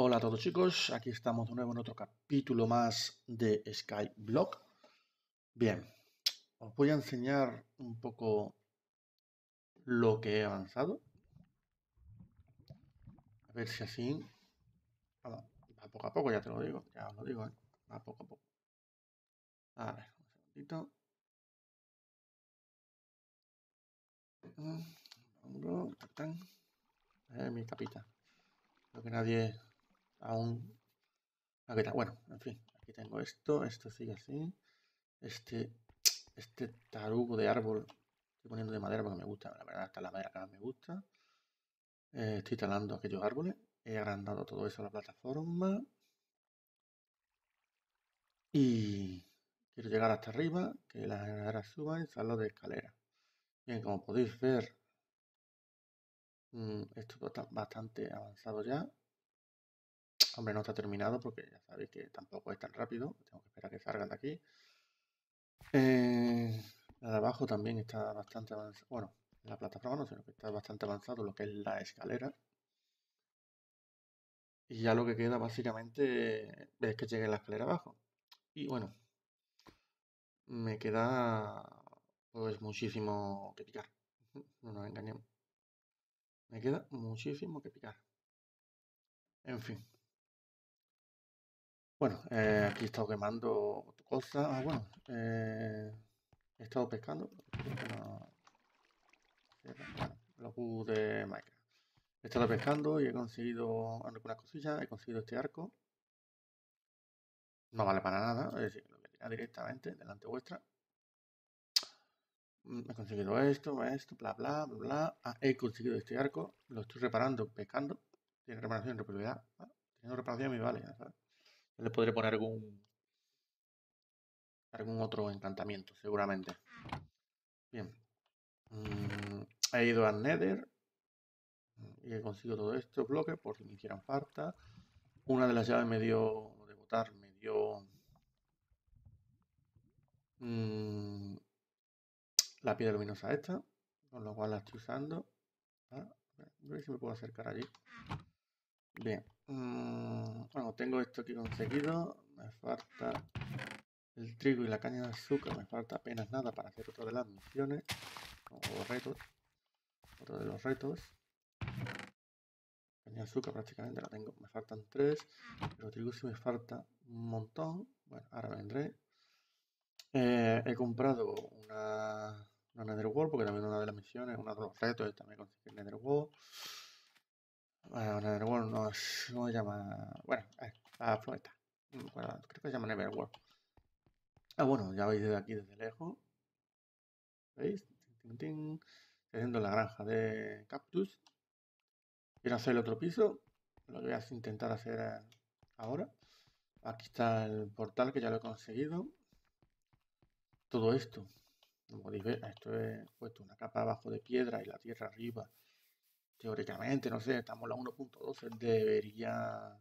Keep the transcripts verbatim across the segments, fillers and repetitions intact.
Hola a todos chicos, aquí estamos de nuevo en otro capítulo más de Skyblock. Bien, os voy a enseñar un poco lo que he avanzado. A ver si así... Vamos, va poco a poco, ya te lo digo, ya os lo digo, ¿eh? Va poco a poco. A ver, un segundito. Pongo... Eh, mi capita. Creo que nadie aún... Aquí está. Bueno, en fin, aquí tengo esto, esto sigue así. Este, este tarugo de árbol estoy poniendo de madera porque me gusta, la verdad, esta es la madera que más me gusta. Eh, estoy talando aquellos árboles, he agrandado todo eso a la plataforma y quiero llegar hasta arriba, que las escaleras suban y salgo de escalera. Bien, como podéis ver, mmm, esto está bastante avanzado ya. Hombre, no está terminado porque ya sabéis que tampoco es tan rápido, tengo que esperar a que salgan de aquí. Eh, la de abajo también está bastante avanzado, bueno, la plataforma no, sino que está bastante avanzado lo que es la escalera. Y ya lo que queda básicamente es que llegue la escalera abajo. Y bueno, me queda pues muchísimo que picar. No nos engañemos. Me queda muchísimo que picar. En fin. Bueno, eh, aquí he estado quemando cosas. Ah, bueno. Eh, he estado pescando. No... Bueno, los bugs de Minecraft. He estado pescando y he conseguido algunas cosillas. He conseguido este arco. No vale para nada. Es decir, lo voy a tirar directamente delante vuestra. He conseguido esto, esto, bla, bla, bla, bla. Ah, he conseguido este arco. Lo estoy reparando, pescando. Tiene reparación y repetibilidad. Ah, teniendo reparación me vale, ¿sabes? Le podré poner algún algún otro encantamiento, seguramente. Bien. Mm, he ido al Nether y he conseguido todos estos bloques por si me hicieran falta. Una de las llaves me dio de botar, me dio mmm, la piedra luminosa esta, con lo cual la estoy usando. Ah, a ver si me puedo acercar allí. Bien. Mm, bueno, tengo esto aquí conseguido. Me falta el trigo y la caña de azúcar. Me falta apenas nada para hacer otra de las misiones o retos. Otro de los retos. Caña de azúcar prácticamente la tengo. Me faltan tres. Pero trigo sí me falta un montón. Bueno, ahora vendré. Eh, he comprado una, una Netherwall porque también una de las misiones, uno de los retos es también conseguir Netherwall. Bueno, Netherwall no es, ¿cómo se llama? Bueno, eh, la floreta. Bueno, creo que se llama Netherworld. Ah, bueno, ya veis desde aquí, desde lejos. ¿Veis? Tin, tin, tin. Estoy haciendo la granja de cactus. Quiero hacer el otro piso. Lo voy a intentar hacer ahora. Aquí está el portal que ya lo he conseguido. Todo esto, como podéis ver, esto he puesto una capa abajo de piedra y la tierra arriba. Teóricamente, no sé, estamos en la uno punto doce. Debería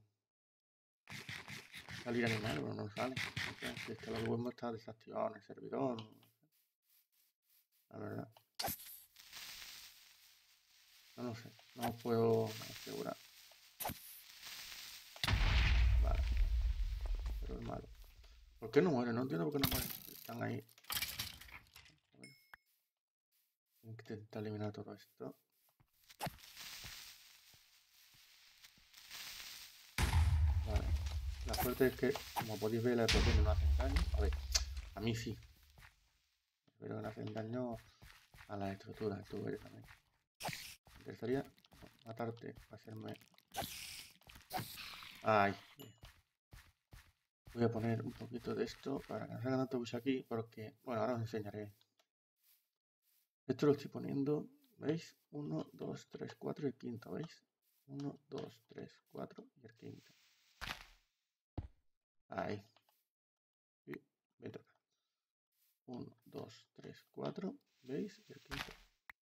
salir animal, pero no sale. No sé, si es que el web está desactivado en el servidor. No sé, la verdad. No lo sé, no os puedo asegurar. Vale, pero es malo. ¿Por qué no mueren? No entiendo por qué no mueren. Están ahí. Bueno, intenta eliminar todo esto. Vale. La suerte es que, como podéis ver, las explosiones no hacen daño. A ver, a mí sí. Pero que no hacen daño a las estructuras. Tú eres también. Me interesaría matarte, hacerme... Ay. Voy a poner un poquito de esto para que no salga tanto bush aquí, porque, bueno, ahora os enseñaré. Esto lo estoy poniendo, ¿veis? uno, dos, tres, cuatro y el quinto, ¿veis? uno, dos, tres, cuatro y el quinto. Ahí. Y me toca. uno, dos, tres, cuatro, ¿veis? Y el quinto.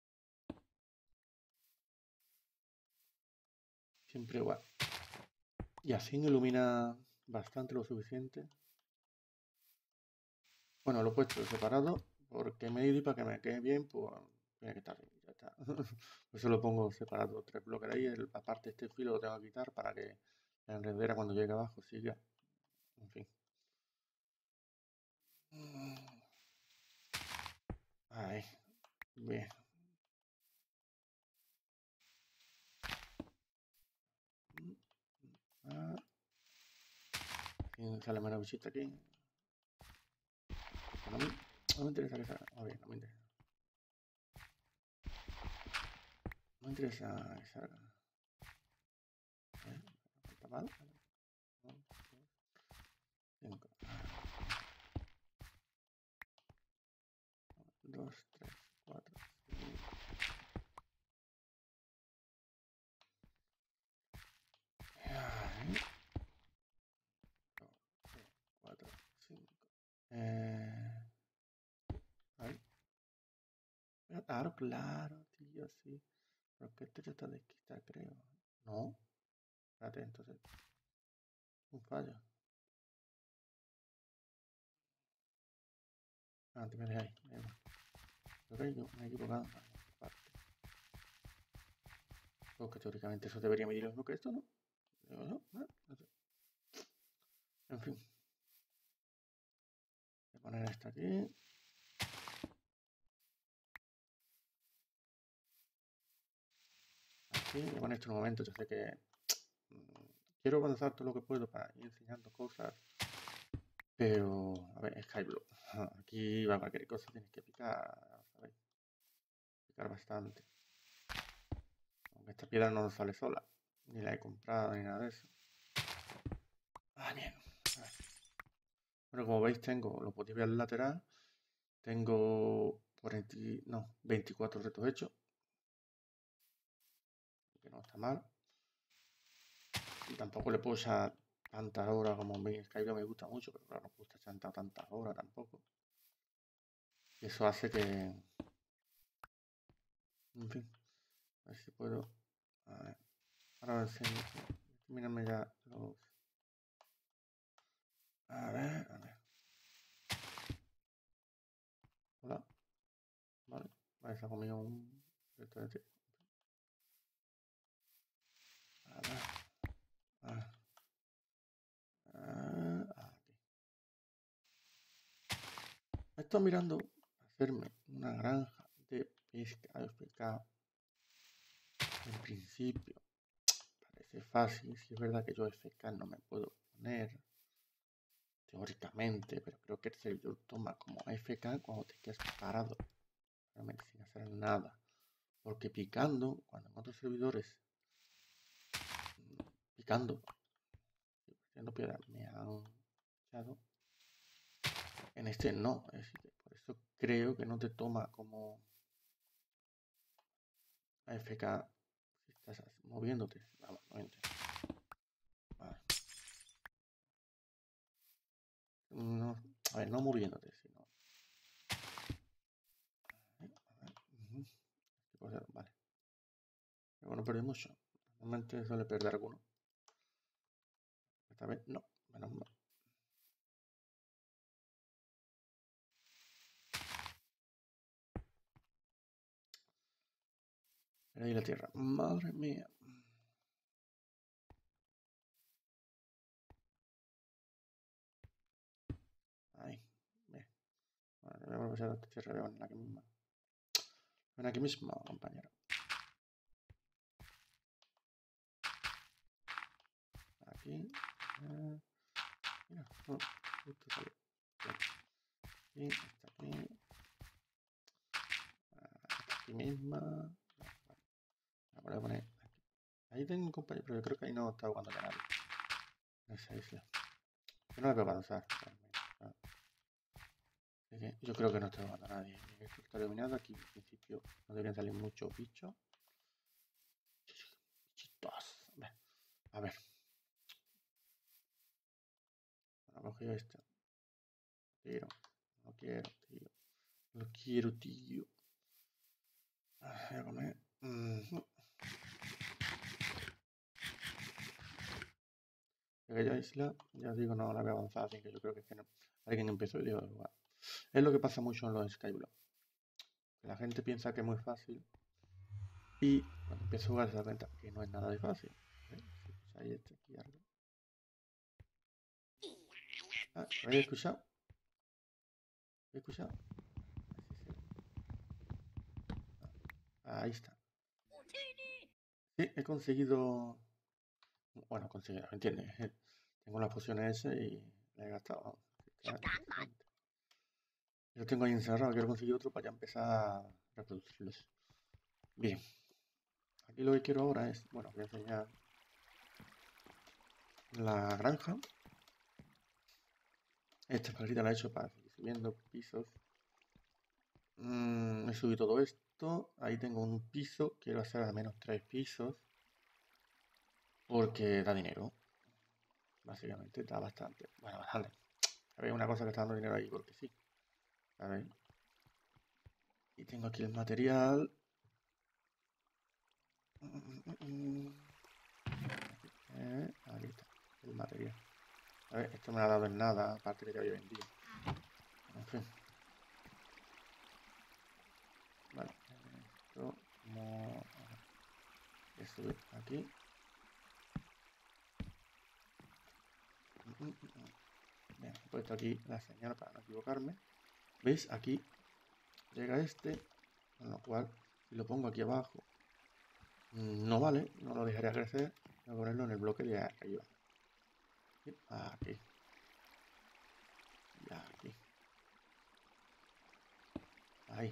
Siempre igual. Y así ilumina bastante lo suficiente. Bueno, lo he puesto separado porque me he ido y para que me quede bien, pues tiene que estar bien, ya está. Por eso lo pongo separado, tres bloques ahí. El, aparte este filo lo tengo que quitar para que la enredadera cuando llegue abajo siga. En fin. Ahí. Bien. Ah. Y sale una bichita aquí. No me, no me interesa que salga. Oh, bien, no me interesa. No me interesa que salga. ¿Está mal? Cinco. Dos, tres, cuatro, cinco. Dos, tres, cuatro, cinco. Eh... Ahí. Claro, claro, tío, sí. Pero que esto ya está desquitado, creo. No. Espérate, entonces. Un fallo. Ah, te me ahí. Creo que yo me he equivocado. Porque teóricamente eso debería medir lo mismo que esto, ¿no? No, no, no, no sé. En fin. Voy a poner esto aquí. Aquí, voy a poner esto en un momento. Yo sé que mmm, quiero avanzar todo lo que puedo para ir enseñando cosas. Pero, a ver, Skyblock. Aquí va cualquier cosa, tienes que picar, ¿sabes? Picar bastante. Aunque esta piedra no sale sola. Ni la he comprado ni nada de eso. Ah, bien. Bueno, como veis tengo, lo podéis ver al lateral. Tengo cuarenta, no, veinticuatro retos hechos. Que no está mal. Y tampoco le puedo echar tantas horas como veis. Skyblock me gusta mucho, pero claro, no me gusta echar tantas horas tampoco. Y eso hace que... En fin. A ver si puedo... A ver. Ahora os enseño. Mírame ya los... A ver, a ver. Hola. Vale. Vale, se ha comido un... Esto de... A ver. A ver. Ah, aquí. Estoy mirando hacerme una granja de pesca, de pescado. En principio parece fácil, si es verdad que yo F K no me puedo poner teóricamente, pero creo que el servidor toma como F K cuando te quedas parado, realmente sin hacer nada. Porque picando, cuando en otros servidores, picando, haciendo piedra, me han echado. En este no, es decir, por eso creo que no te toma como A F K si estás moviéndote. Vamos, no entiendo. Vale. No, a ver, no moviéndote, sino. A ver, a ver. Uh -huh. Vale. Pero no perdí mucho. Normalmente suele perder alguno. Esta vez no, menos mal. Pero ahí la tierra. Madre mía. Ahí. Bien. Vale, voy a aprovechar esta tierra. Voy a poner aquí mismo. Ven aquí mismo, compañero. Aquí. Eh, mira, oh, justo salió. Aquí, está aquí. Aquí misma. La voy a poner aquí. Ahí tengo un compañero, pero yo creo que ahí no está jugando con nadie. En esa isla. Yo no la voy a avanzar. Ah. Yo creo que no está jugando a nadie. Esto está iluminado. Aquí en principio no deberían salir muchos bichos. Bichitos. A ver. Bueno, cogido esto. Quiero. No quiero, tío. No quiero, tío. Voy a comer. Mm -hmm. Aquella isla, ya os digo, no la voy a avanzar, así que yo creo que, es que no. Alguien empezó y dijo de jugar. Es lo que pasa mucho en los Skyblock. La gente piensa que es muy fácil y cuando empieza a jugar se da cuenta que no es nada de fácil. ¿Eh? Si pues ahí está aquí algo. Ah, ¿lo habéis escuchado? ¿Lo habéis escuchado? Ah, ahí está. Sí, he conseguido... Bueno, conseguido, ¿me entiendes? Tengo las pociones esas y las he gastado. Yo tengo ahí encerrado, quiero conseguir otro para ya empezar a reproducirlos. Bien. Aquí lo que quiero ahora es... Bueno, voy a enseñar la granja. Esta escalerita la he hecho para seguir subiendo pisos. Mm, he subido todo esto. Ahí tengo un piso. Quiero hacer al menos tres pisos. Porque da dinero. Básicamente da bastante. Bueno, bastante. ¿Sabéis? Una cosa que está dando dinero ahí porque sí. ¿Sabéis? Y tengo aquí el material. Eh, aquí está. El material. A ver, esto me ha dado en nada. Aparte que ya había vendido. En fin. Vale. Esto. Como... Voy a subir aquí. Bien, he puesto aquí la señal para no equivocarme. ¿Veis? Aquí llega este, con lo cual, si lo pongo aquí abajo, no vale, no lo dejaría crecer. Voy a ponerlo en el bloque de arriba. Aquí. Y aquí. Ahí.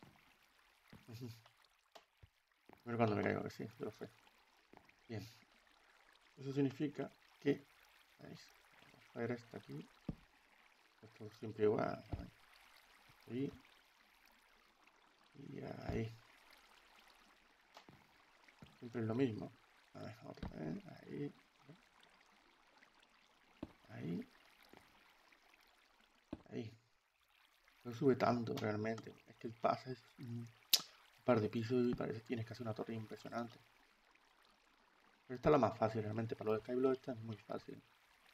Pero cuando me caigo que sí, yo lo sé. Bien. Eso significa que, ¿veis? Vamos a ver esto aquí. Esto es siempre igual, ¿sabes? Y, y ahí. Siempre es lo mismo. A ver, otra vez. Ahí. Ahí. Ahí. No sube tanto realmente. Es que el pase es un par de pisos y parece que tienes que hacer una torre impresionante. Pero esta es la más fácil realmente. Para los Skyblock esta es muy fácil.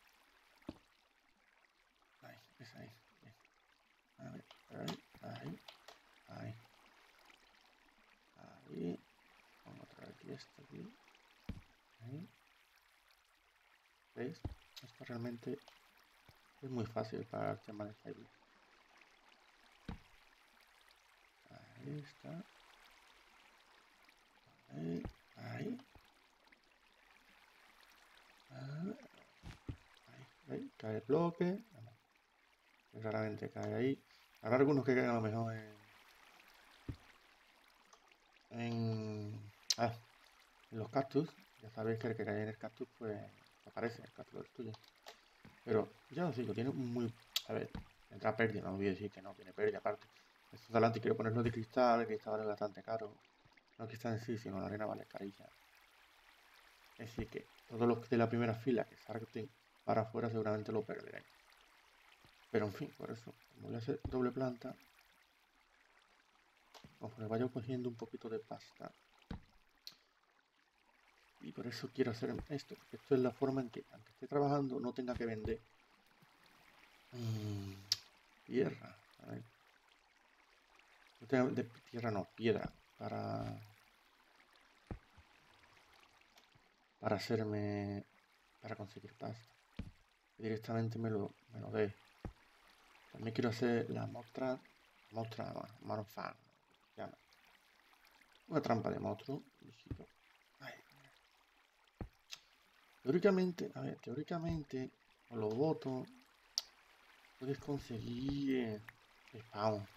Ahí, es ahí. Bien. A ver, ahí, ahí, ahí. Ahí. Vamos a traer aquí esto aquí. Ahí. ¿Veis? Esto realmente es muy fácil para el tema de Skyblock. Ahí está. Ahí, ahí. Ahí. ¿Veis? Cae el bloque. Raramente cae ahí. Habrá algunos que caen a lo mejor en... En, ah, en los cactus. Ya sabéis que el que cae en el cactus pues aparece, el cactus destruye. Pero ya os digo, tiene muy... A ver, entra pérdida, no voy a decir que no, tiene pérdida aparte. Estos adelante quiero ponerlo de cristal, el cristal vale bastante caro. No el cristal en sí, sino la arena vale carilla. Es decir que todos los de la primera fila que salten para afuera seguramente lo perderé. Pero en fin, por eso, como voy a hacer doble planta, conforme vaya cogiendo un poquito de pasta. Y por eso quiero hacer esto, porque esto es la forma en que, aunque esté trabajando, no tenga que vender mmm, tierra. A ver. No tenga de tierra, no, piedra, para, para hacerme, para conseguir pasta. Directamente me lo, me lo dé. También quiero hacer la mostra, mostra, manofan, llama. Una trampa de monstruo, viejito. Ay. Teóricamente, a ver, teóricamente, con los votos, puedes conseguir spawn.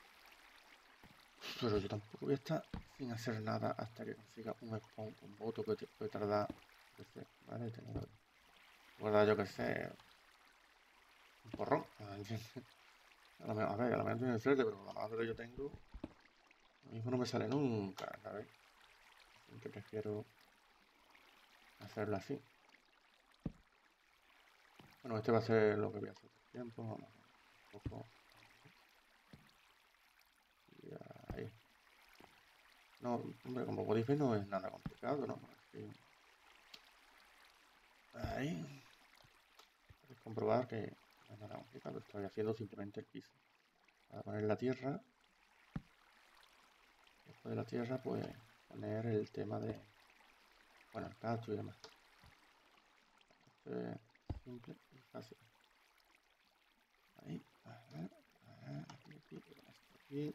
Pero yo tampoco voy a estar sin hacer nada hasta que consiga un spawn con voto que te puede tardar, yo qué sé, ¿vale? Tengo, guardar yo que sé, un porrón. A, lo mejor, a ver, a lo mejor tiene suerte, pero la madre que yo tengo, lo mismo no me sale nunca, ¿sabes? Así que prefiero hacerlo así. Bueno, este va a ser lo que voy a hacer por tiempo, vamos a ver, un poco. Y ahí. No, hombre, como podéis ver no es nada complicado, ¿no? Así. Ahí. Podéis comprobar que no es nada complicado, estoy haciendo simplemente el piso. Para poner la tierra. Después de la tierra, pues poner el tema de, bueno, el cactus y demás. Esto es simple y fácil. aquí, esto aquí.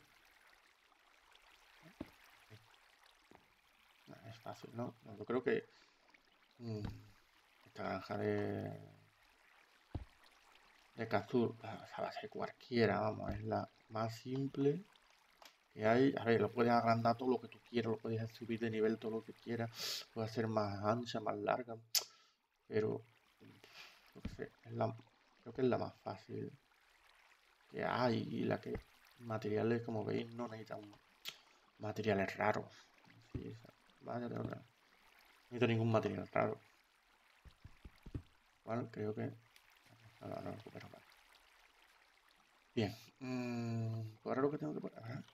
No, es fácil, ¿no? Yo creo que mmm, esta granja de, de Cazur, a base de cualquiera, vamos, es la más simple que hay. A ver, lo puedes agrandar todo lo que tú quieras, lo puedes subir de nivel todo lo que quieras, puede ser más ancha, más larga, pero yo qué sé, es la, creo que es la más fácil que hay y la que materiales, como veis, no necesitan materiales raros. Sí, vaya, no necesito ningún material raro. Bueno, creo que ahora lo recupero. Vale. Bien, mmm, pues ahora lo que tengo que poner. Vale.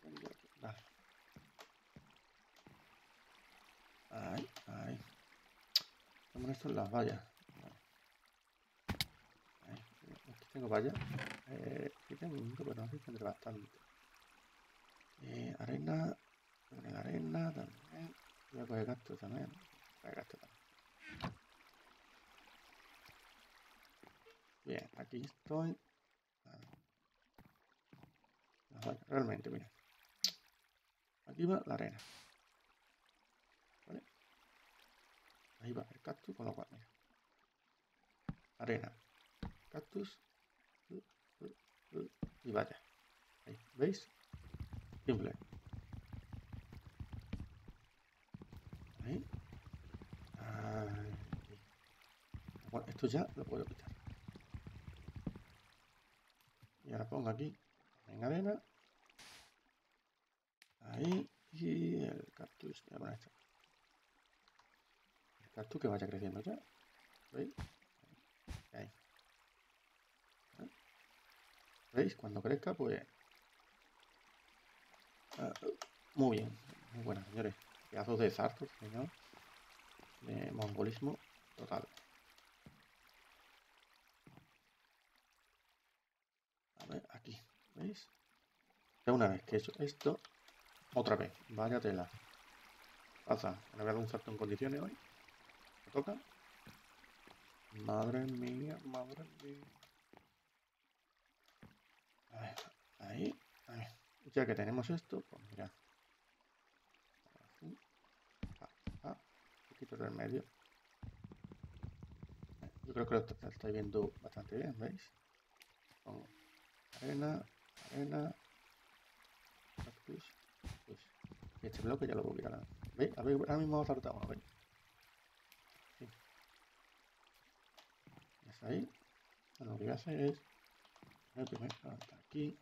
Ahí, ahí. Vamos a esto en las vallas. Vale. Ahí. Aquí tengo vallas. Eh, aquí tengo un pero no sé si tendré bastante. Eh, arena. Voy a poner arena también. Voy a coger gasto también. Voy a gasto también. Bien, aquí estoy. Vale, realmente, mira. Aquí va la arena. ¿Vale? Ahí va el cactus, con lo cual, mira. Arena. Cactus. Y vaya. Ahí, ¿veis? Simple. Ahí. Ahí. Bueno, esto ya lo puedo quitar. Y ahora pongo aquí en arena. Ahí. Y el cactus. Voy a poner esto. El cactus que vaya creciendo ya. ¿Veis? Ahí. Ahí. ¿Veis? Cuando crezca, pues... Uh, muy bien. Muy buena, señores. Pedazos de zartos, señor. De mongolismo total. A ver, aquí. ¿Veis? Ya una vez que he hecho esto, otra vez. Vaya tela. Pasa. Me voy a dar un salto en condiciones hoy. ¿Me toca? Madre mía, madre mía. A ver, ahí, ahí. Ya que tenemos esto, pues mira. Así. Ah, ah. Un poquito del medio. Yo creo que lo estáis viendo bastante bien, ¿veis? Pongo arena, arena, cactus, pues. Y este bloque ya lo voy a quitar. ¿Veis? A ver, ahora mismo ha saltado uno, ¿veis? Sí. Es ahí. Bueno, lo que voy a hacer es... El primer hasta aquí.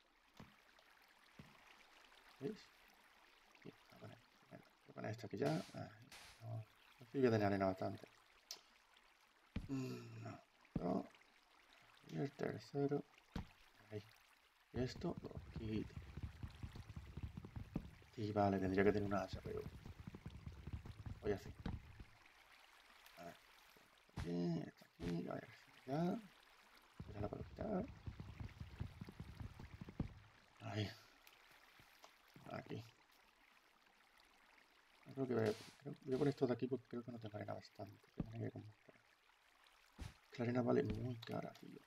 ¿Veis? Sí, voy a poner, bueno, voy a poner esto aquí ya. Ah, no, aquí voy a tener arena bastante. Mm, no, no. Y el tercero. Ahí. Y esto lo quito. Sí, vale, tendría que tener una hacha, pero voy así. A ver. Aquí, está aquí, a ver, ya. Ya la puedo quitar. Ahí. Aquí. Creo que voy a, creo, voy a poner esto de aquí porque creo que no tengo arena bastante. Que tiene que comprar. La arena vale muy cara, tío.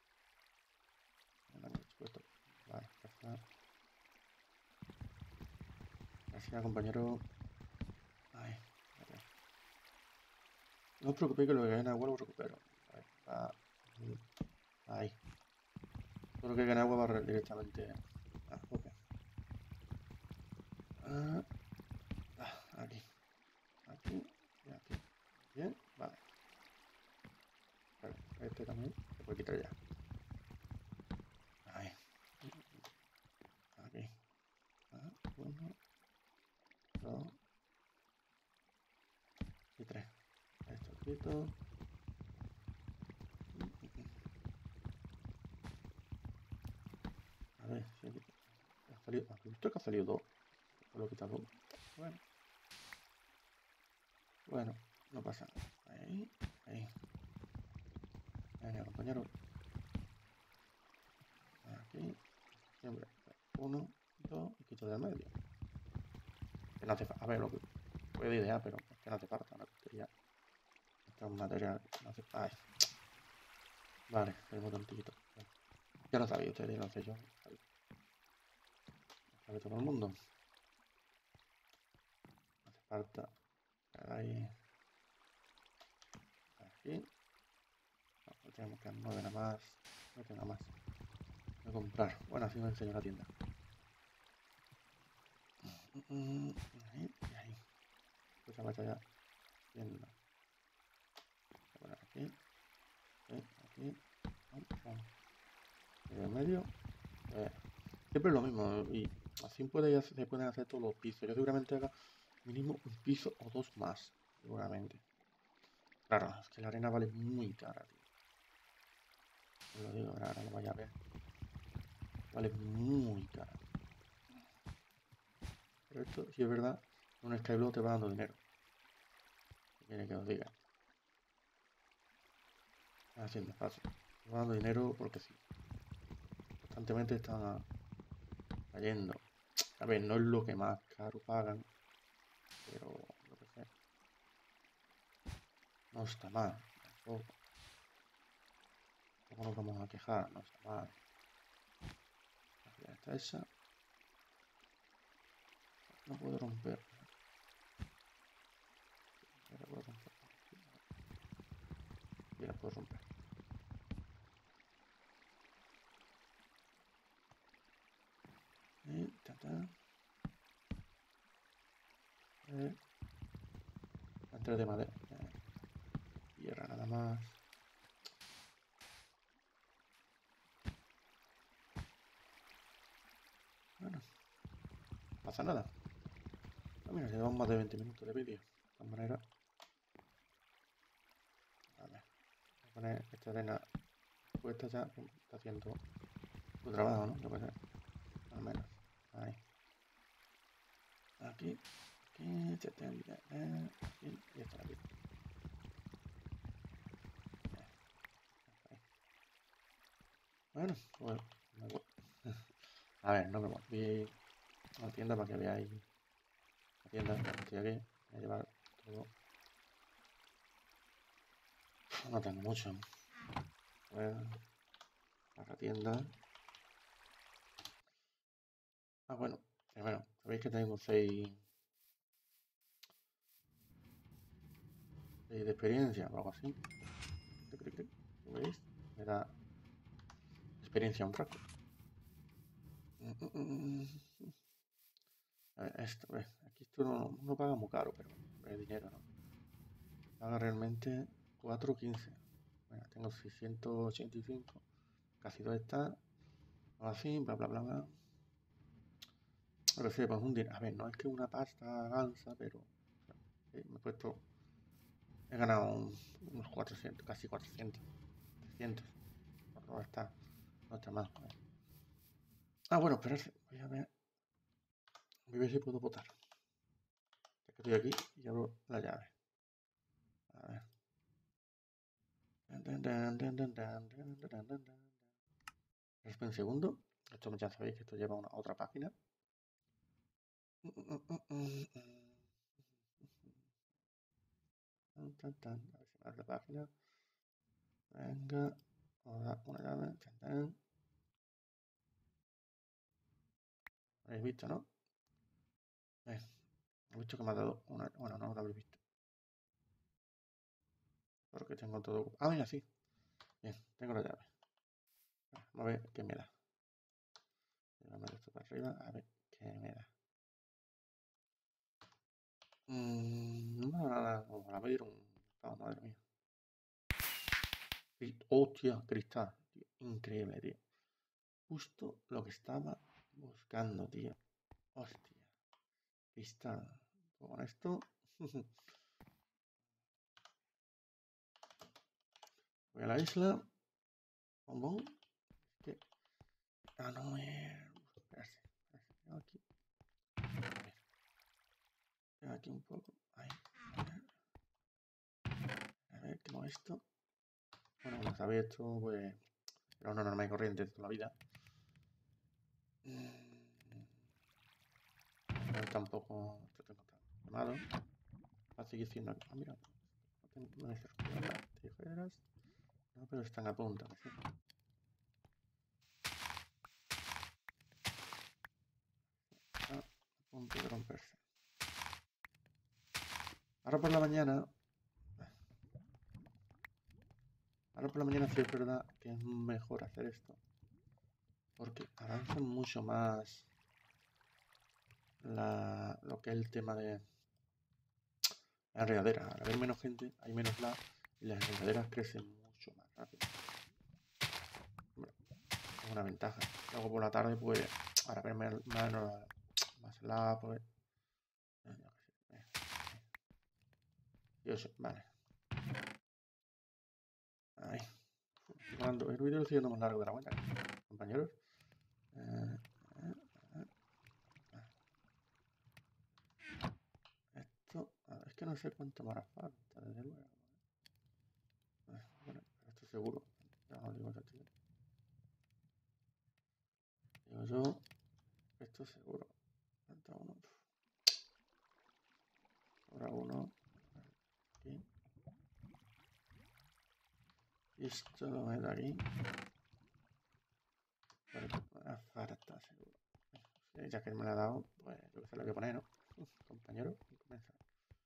No, dispuesto. Vale, gracias. Gracias, compañero. Ay, gracias. No os preocupéis que lo que gane agua lo recupero. Ahí, va. Ahí. Todo lo que gane agua va directamente. Ah, ok. Ah, ah, aquí. Aquí y aquí. Bien, vale. Vale, este también se puede quitar ya. Ahí. Aquí. Ah, uno, dos y tres. Esto quito. A ver, si ha salido. ¿Has visto que ha salido dos? Esto lo he quitado. Bueno. Bueno, no pasa nada. Ahí, ahí. Venga, compañero. Aquí. Siempre. Uno, dos y quito del medio. Que no hace falta. A ver, lo que puede idear, pero es que no hace falta una tontería. Esto es un material. No hace falta. Ay. Vale, tengo tontito. Ya lo sabía ustedes, no sé yo. sabe todo el mundo. Hace falta. Ahí. Aquí. No, tenemos que nueve nada más. No tengo más. Voy a comprar. Bueno, así me enseño la tienda. Ahí y ahí. Pues vaya ya. Tienda. Voy a poner aquí. Aquí. Aquí. En el medio. Eh, siempre es lo mismo. Y así puede, se pueden hacer todos los pisos. Yo seguramente haga mínimo un piso o dos más. Seguramente. Claro, es que la arena vale muy cara, tío. Os lo digo, ahora, ahora lo vaya a ver. Vale muy cara. Pero esto, si es verdad, un Skyblock te va dando dinero. ¿Qué quiere que os diga? Haciendo fácil. Te va dando dinero porque sí. Constantemente están cayendo. A ver, no es lo que más caro pagan. Pero, lo que sé. No está mal. Tampoco. Tampoco nos vamos a quejar. No está mal. Ya está esa. No puedo romper. Ya la puedo romper. Ya la puedo romper. Y ta, ta. Eh. Antes de madera. Eh. Tierra nada más. Bueno. No pasa nada. Ah, mira, llevamos más de veinte minutos de vídeo. De todas maneras. Vale. Voy a poner esta arena puesta ya. Está haciendo su trabajo, ¿no? Yo qué sé. Al menos. Ahí. Aquí. Aquí. Aquí. Y esta aquí. Bueno, pues me voy. A ver, no me voy a la tienda para que veáis la tienda. Estoy aquí. Voy a llevar todo. No tengo mucho. Pues a la tienda. Ah, bueno. Primero, sabéis que tengo seis de experiencia o algo así. ¿Veis? Me da experiencia un rato. A ver, esto, ¿ves? Aquí esto no, no paga muy caro, pero es dinero, ¿no? Paga realmente cuatro quince. Bueno, tengo seiscientos ochenta y cinco. Casi dos está. Así, bla, bla, bla, bla. Pero sí, pues un dinero. A ver, no es que una pasta gansa, pero sí, me he puesto. He ganado un, unos cuatrocientos, casi cuatrocientos. trescientos. No está, no está mal. Ah, bueno, esperad. Voy a ver. Voy a ver si puedo votar. Ya que estoy aquí y abro la llave. A ver. Espera un segundo. Esto ya sabéis que esto lleva a una otra página. A ver si me abre la página. Venga. Ahora una llave. Habéis visto, ¿no? Eh, he visto que me ha dado una. Bueno, no lo habéis visto. Porque tengo todo. Ah, mira, sí. Bien, tengo la llave. Vamos a ver qué me da. Llévame esto para arriba. A ver qué me da. Mm, no me da nada. Vamos a ver un. Oh, madre mía. Hostia, cristal. Tío. Increíble, tío. Justo lo que estaba buscando, tío. Hostia. Cristal. Con esto. Voy a la isla. Bombón. ¿Qué? Ah, no, eh. Espérate. Espérate. Aquí. A ver. Aquí un poco. Ahí. A ver. A ver, como esto. Bueno, como sabéis, esto, pues. Era una norma y corriente de toda la vida. Pero tampoco. Esto tengo tan quemado. Va a seguir siendo. Ah, mira. No tengo no tijeras. No, pero están a punto. ¿Sí? punto de romperse. Ahora por la mañana... Ahora por la mañana sí es verdad que es mejor hacer esto. Porque avanza mucho más la, lo que es el tema de la enredadera. Al haber menos gente, hay menos lag y las enredaderas crecen mucho más rápido. Bueno, es una ventaja. Luego por la tarde, pues, al haber menos, menos más lag, pues... Yo sé, vale. Ahí. Cuando el vídeo lo estoy yendo más largo de la cuenta, compañeros. Eh, eh, eh, eh. Esto, a ver, es que no sé cuánto me hará falta, desde luego. Eh, bueno, pero esto seguro. Ya no digo, tío. Digo yo, esto seguro. Falta uno. Ahora uno. Aquí. Y esto lo meto aquí. Para falta seguro. Ya que me lo ha dado, pues yo que sé lo que poner, ¿no? Compañero, comenzar.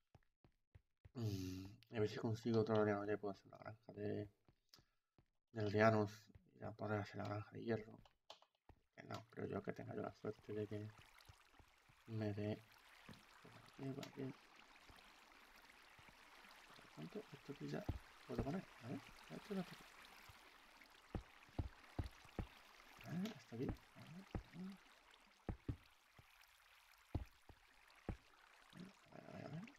Mm, a ver si consigo otro aldeano. Ya puedo hacer la granja de, de aldeanos y ya poder hacer la granja de hierro. Que no, creo yo que tenga yo la suerte de que me dé. Aquí, por aquí. ¿Cuánto? Esto aquí ya puedo poner. A ver, esto no está aquí. A ver, está aquí. A ver, a ver. A ver, a ver.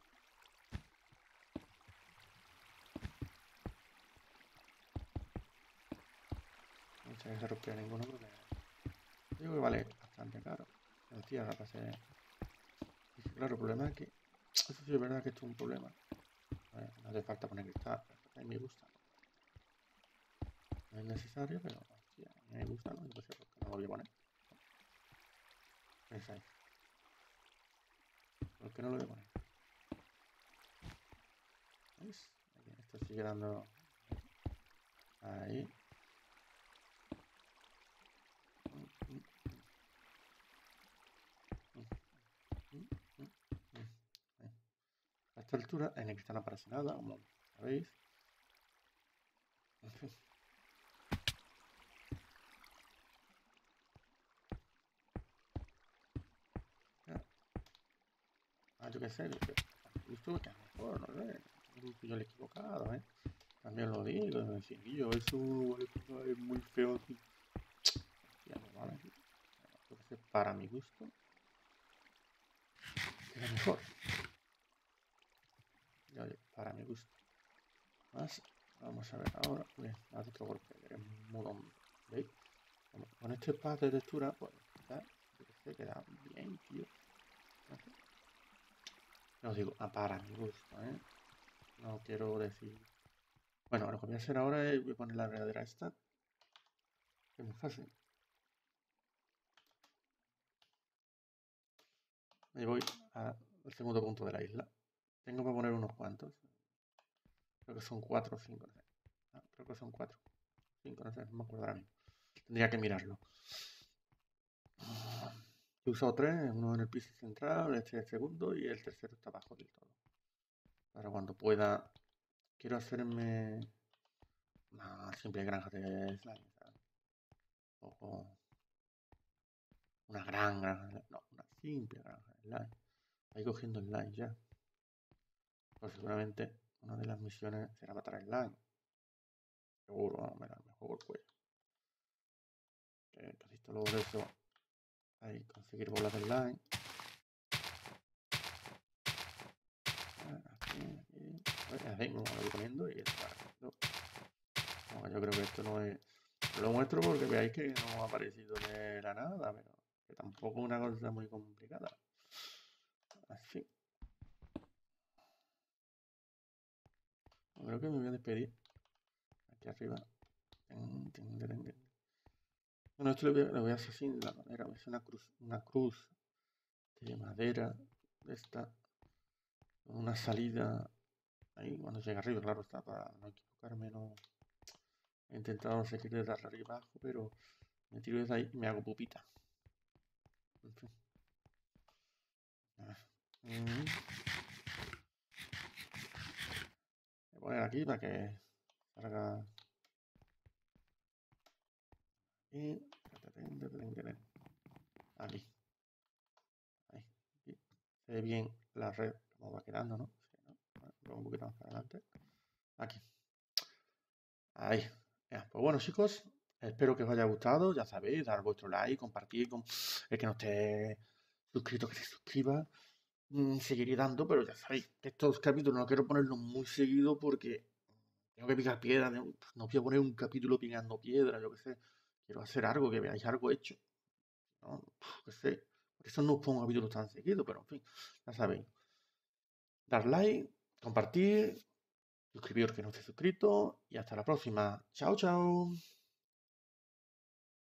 No sé si se rompió ninguno porque digo que vale bastante caro. El tierra para ser. Y claro, el problema es que eso sí es verdad que esto es un problema. A ver, no hace falta poner cristal, a mí me gusta. No es necesario, pero hostia, a mí me gusta, ¿no? Entonces, ¿por qué no lo voy a poner? Pensáis. ¿Por qué no lo voy a poner? ¿Veis? Aquí, esto sigue dando ahí. A esta altura en el cristal no aparece nada, como sabéis. En fin. Ah, yo qué sé, yo qué justo que a lo mejor, no sé, yo le he equivocado, ¿eh? También lo digo, me decía, yo, eso es muy feo aquí. Ya no vale, yo qué sé, para mi gusto, queda mejor. Ya, para mi gusto. Más, vamos a ver ahora, bien, haz otro golpe, que es mudón, ¿veis? Con este pad de textura, pues, ya, yo qué sé, queda bien, tío. No os digo, ah, para mi gusto, ¿eh? No quiero decir... Bueno, lo que voy a hacer ahora es voy a poner la enredadera esta. Que es muy fácil. Y voy al segundo punto de la isla. Tengo que poner unos cuantos. Creo que son cuatro o cinco, no sé. Ah, creo que son cuatro. Cinco, no sé, no me acuerdo ahora mismo. Tendría que mirarlo. He usado tres, uno en el piso central, este es el segundo y el tercero está abajo del todo. Para cuando pueda... Quiero hacerme una simple granja de slime, ¿sabes? O una gran granja de... No, una simple granja de slime. Ahí cogiendo slime ya. Pues seguramente una de las misiones será matar el slime. Seguro, no, me, la, me juego el cuello. Que casi todo luego de eso. Ahí, conseguir bolas de slime. Aquí, aquí. Así, me lo voy poniendo y esto va. No, yo creo que esto no es... Lo muestro porque veáis que no ha aparecido de la nada, pero que tampoco es una cosa muy complicada. Así. Creo que me voy a despedir. Aquí arriba. Bueno, esto lo voy a, lo voy a hacer así de la manera. Es una cruz, una cruz de madera. Esta. Una salida. Ahí cuando llega arriba, claro está, para no equivocarme, no. He intentado seguir desde arriba abajo, pero me tiro desde ahí y me hago pupita. En fin. Mm. Voy a poner aquí para que salga. Y aquí. Ahí. Aquí. Se ve bien la red como va quedando, ¿no? Sí, ¿no? Bueno, un poquito más para adelante. Aquí. Ahí. Ya, pues bueno, chicos, espero que os haya gustado. Ya sabéis, dar vuestro like, compartir con el que no esté suscrito, que se suscriba. Mm, seguiré dando, pero ya sabéis que estos capítulos no quiero ponerlos muy seguido porque tengo que picar piedra. No, no voy a poner un capítulo picando piedra, yo qué sé. Quiero hacer algo, que veáis algo hecho. ¿No? Qué sé. Por eso no os pongo capítulos tan seguidos, pero en fin, ya sabéis. Dar like, compartir, suscribiros que no esté suscrito y hasta la próxima. Chao, chao.